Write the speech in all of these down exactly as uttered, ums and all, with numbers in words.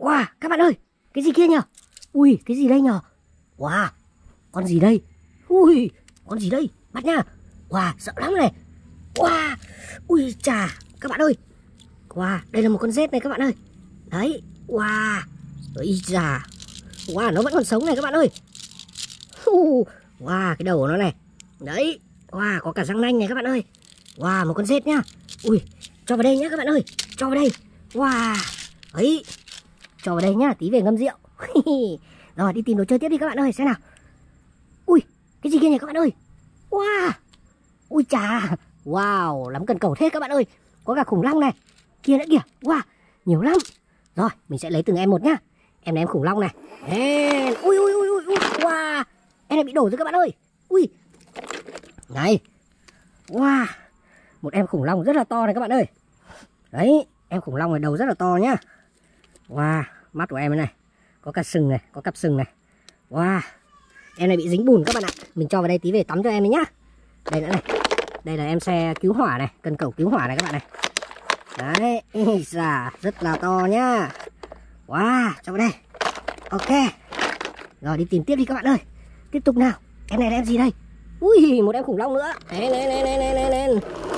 Wow, các bạn ơi, cái gì kia nhở? Ui, cái gì đây nhở? Wow, con gì đây? Ui, con gì đây? Bắt nha. Wow, sợ lắm này. Wow, ui chà, các bạn ơi. Wow, đây là một con rết này các bạn ơi. Đấy, wow, ui chà. Wow, nó vẫn còn sống này các bạn ơi. Uh, wow, cái đầu của nó này. Đấy, wow, có cả răng nanh này các bạn ơi. Wow, một con rết nhá. Ui, cho vào đây nhá các bạn ơi. Cho vào đây. Wow, ấy, cho vào đây nhá, tí về ngâm rượu. Rồi, đi tìm đồ chơi tiếp đi các bạn ơi, xem nào. Ui, cái gì kia nhỉ các bạn ơi? Wow, ui chà. Wow, lắm cần cầu thế các bạn ơi. Có cả khủng long này. Kia nữa kìa, wow, nhiều lắm. Rồi, mình sẽ lấy từng em một nhá. Em này em khủng long này. Ê, ui ui ui ui, wow, em này bị đổ rồi các bạn ơi. Ui, này, wow, một em khủng long rất là to này các bạn ơi. Đấy, em khủng long này đầu rất là to nhá. Wow, mắt của em này, có cả sừng này, có cặp sừng này. Wow, em này bị dính bùn các bạn ạ. Mình cho vào đây tí về tắm cho em ấy nhá. Đây nữa này, đây là em xe cứu hỏa này, cần cầu cứu hỏa này các bạn này. Đấy, dạ, rất là to nhá. Wow, cho vào đây. Ok, rồi đi tìm tiếp đi các bạn ơi. Tiếp tục nào, em này là em gì đây? Ui, một em khủng long nữa. Lên lên lên lên lên lên lên.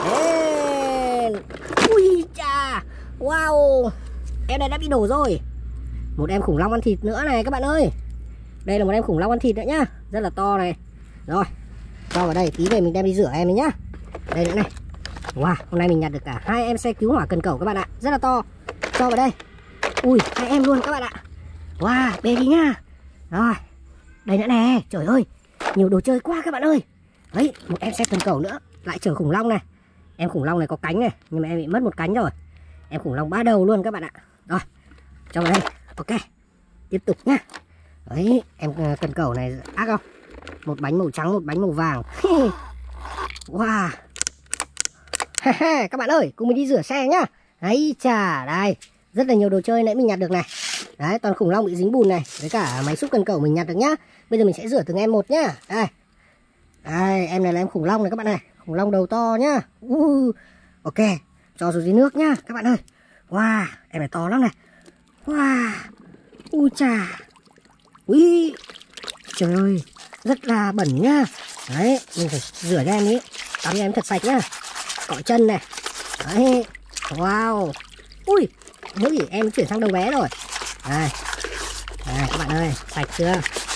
Ui chà, wow, em này đã bị đổ rồi. Một em khủng long ăn thịt nữa này các bạn ơi. Đây là một em khủng long ăn thịt nữa nhá, rất là to này. Rồi, cho vào đây, tí về mình đem đi rửa em ấy nhá. Đây nữa này. Wow, hôm nay mình nhặt được cả hai em xe cứu hỏa cần cầu các bạn ạ, rất là to. Cho vào đây. Ui, hai em luôn các bạn ạ. Wow, bê đi nhá. Rồi, đây nữa nè, trời ơi, nhiều đồ chơi quá các bạn ơi. Đấy, một em xe cần cầu nữa, lại chở khủng long này. Em khủng long này có cánh này, nhưng mà em bị mất một cánh rồi. Em khủng long ba đầu luôn các bạn ạ. Rồi, cho vào đây, ok. Tiếp tục nhá. Đấy, em cần cầu này ác không? Một bánh màu trắng, một bánh màu vàng. Wow. Các bạn ơi, cùng mình đi rửa xe nhá. Đấy, chà, đây, rất là nhiều đồ chơi nãy mình nhặt được này. Đấy, toàn khủng long bị dính bùn này, với cả máy xúc cần cầu mình nhặt được nhá. Bây giờ mình sẽ rửa từng em một nhá. Đây. Đây, em này là em khủng long này các bạn này. Khủng long đầu to nhá. uh, Ok, cho xuống dưới nước nhá các bạn ơi. Wow, em này to lắm này. Wow, ui chà. Ui, trời ơi, rất là bẩn nhá. Đấy, mình phải rửa cho em ý, tắm cho em thật sạch nhá. Cọ chân này. Đấy, wow. Ui, ui, em chuyển sang đầu bé rồi. Đây, đây các bạn ơi, sạch chưa?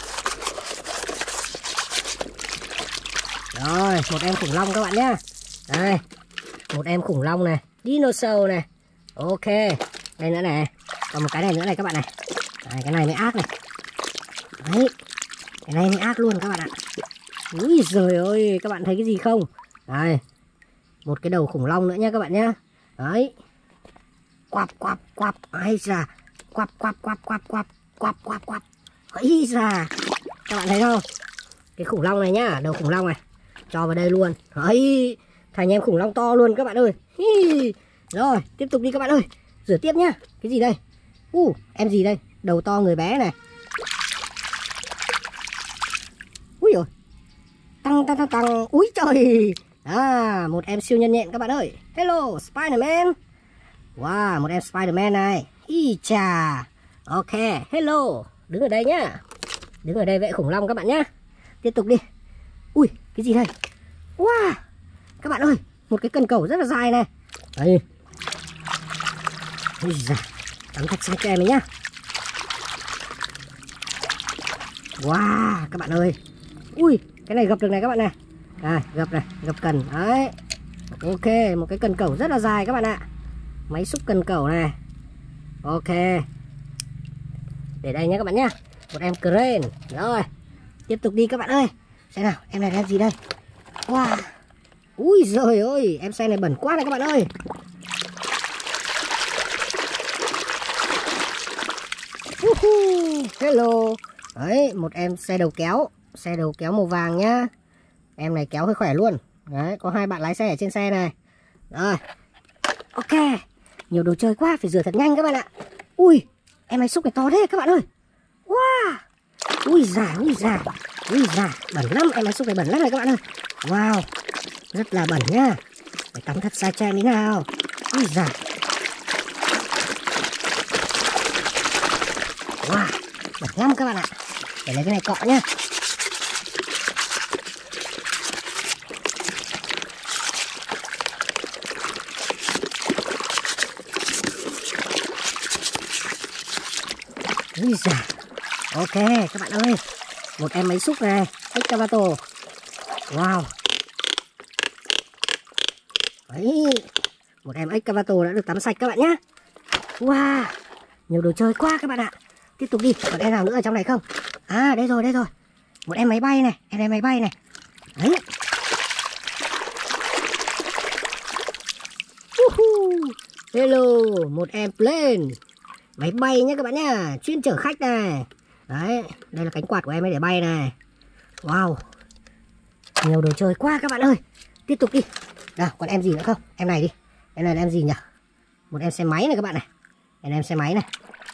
Rồi, một em khủng long các bạn nhá. Đây, một em khủng long này, dinosaur này. Ok, đây nữa này. Còn một cái này nữa này các bạn này. Đây, cái này mới ác này. Đấy, cái này mới ác luôn các bạn ạ. Úi giời ơi, các bạn thấy cái gì không? Đây, một cái đầu khủng long nữa nha các bạn nhá. Đấy, quạp quạp quạp, ai da, quạp quạp quạp quạp quạp quạp quạp quạp, ấy da, các bạn thấy không? Cái khủng long này nhá, đầu khủng long này, cho vào đây luôn. Đấy, thành em khủng long to luôn các bạn ơi. Hi. Rồi, tiếp tục đi các bạn ơi, rửa tiếp nhá. Cái gì đây? Uh, em gì đây? Đầu to người bé này. Úi rồi, tăng tăng tăng tăng, úi trời. À, một em siêu nhân nhện các bạn ơi. Hello, Spider-Man. Wow, một em Spider-Man này. Ý chà. Ok, hello. Đứng ở đây nhá. Đứng ở đây vệ khủng long các bạn nhá. Tiếp tục đi. Ui, cái gì đây? Wow, các bạn ơi, một cái cần cầu rất là dài này. Đây. Ui da, tắm thật sạch cho em ấy nhá. Wow, các bạn ơi. Ui, cái này gập được này các bạn này. Đây, gập này, gập cần. Đấy. Ok, một cái cần cẩu rất là dài các bạn ạ. Máy xúc cần cẩu này. Ok. Để đây nhé các bạn nhá. Một em crane. Rồi, tiếp tục đi các bạn ơi. Xem nào, em này là em gì đây? Wow. Ui giời ơi, em xe này bẩn quá này các bạn ơi. Uh-huh. Hello. Đấy, một em xe đầu kéo. Xe đầu kéo màu vàng nhá. Em này kéo hơi khỏe luôn. Đấy, có hai bạn lái xe ở trên xe này. Rồi, ok. Nhiều đồ chơi quá, phải rửa thật nhanh các bạn ạ. Ui, em máy xúc này to thế các bạn ơi. Wow. Ui già, ui già. Ui già, bẩn lắm, em máy xúc này bẩn lắm này các bạn ơi. Wow, rất là bẩn nhá. Phải tắm thật sạch cho em thế nào. Ui già. Wow, đẹp lắm các bạn ạ. Để lấy cái này cọ nhá. Úi giời. Ok các bạn ơi, một em máy xúc này, excavator. Wow. Đấy, một em excavator đã được tắm sạch các bạn nhé. Wow, nhiều đồ chơi quá các bạn ạ. Tiếp tục đi, còn em nào nữa ở trong này không? À đây rồi, đây rồi. Một em máy bay này, em em máy bay này. Đấy. Uh-huh. Hello, một em plane. Máy bay nhé các bạn nhá, chuyên chở khách này. Đấy, đây là cánh quạt của em ấy để bay này. Wow, nhiều đồ chơi quá các bạn ơi. Tiếp tục đi. Nào, còn em gì nữa không? Em này đi. Em này là em gì nhỉ? Một em xe máy này các bạn này. Em em xe máy này.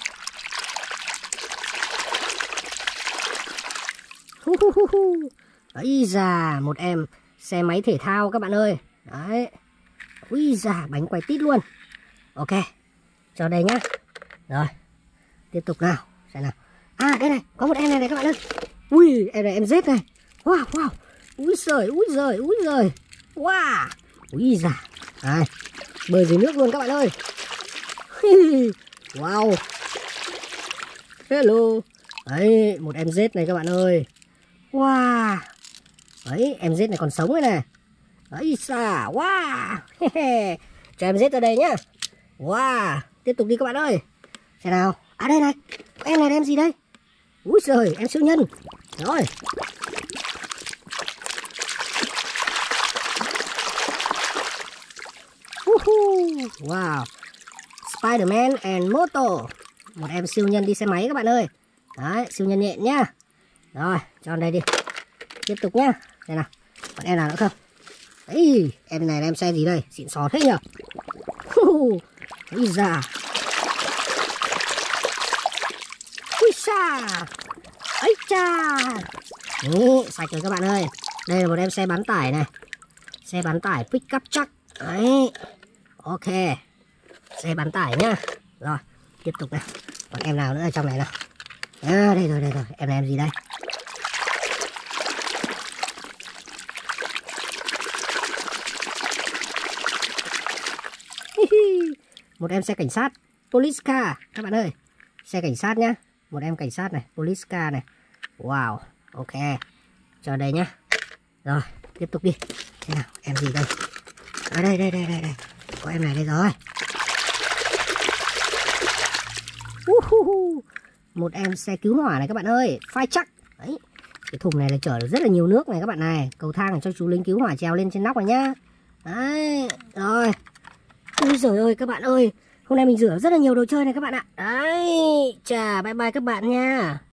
Ấy da, một em xe máy thể thao các bạn ơi. Đấy. Úi da, bánh quay tít luôn. Ok, cho đây nhá. Rồi, tiếp tục nào. Xem nào. À đây này, có một em này này các bạn ơi. Ui, em này em Z này. Wow, wow. Úi giời, úi giời, úi giời. Wow. Úi da. Đây, bơi dưới nước luôn các bạn ơi. Wow. Hello. Đấy, một em Z này các bạn ơi. Wow. Đấy, em Z này còn sống rồi này. Đấy xa. Wow. Cho em Z ở đây nhá. Wow. Tiếp tục đi các bạn ơi. Xem nào. À đây này. Em này là em gì đây? Úi giời, em siêu nhân. Rồi. Uh-huh. Wow. Spider-Man and Moto. Một em siêu nhân đi xe máy các bạn ơi. Đấy, siêu nhân nhện nhá. Rồi, cho vào đây đi. Tiếp tục nhá. Đây nào. Còn em nào nữa không? Đấy, em này là em xe gì đây? Xịn xò thế nhở? Úi da. Úi xa. Ấy cha. Đấy, sạch rồi các bạn ơi. Đây là một em xe bán tải này. Xe bán tải pick up truck. Đấy. Ok. Xe bán tải nhá. Rồi, tiếp tục nào. Còn em nào nữa ở trong này nào? À, đây rồi, đây rồi. Em này em gì đây? Một em xe cảnh sát, police car các bạn ơi. Xe cảnh sát nhá. Một em cảnh sát này, police car này. Wow, ok. Cho đây nhá. Rồi, tiếp tục đi. Thế nào, em gì đây? Ở đây, đây, đây, đây, đây. Có em này đây rồi. Uh-huh. Một em xe cứu hỏa này các bạn ơi, fire truck. Đấy. Cái thùng này là chở được rất là nhiều nước này các bạn này. Cầu thang để cho chú lính cứu hỏa trèo lên trên nóc này nhá. Đấy, rồi. Ui giời ơi các bạn ơi, hôm nay mình rửa rất là nhiều đồ chơi này các bạn ạ. Đấy, chà, bye bye các bạn nha.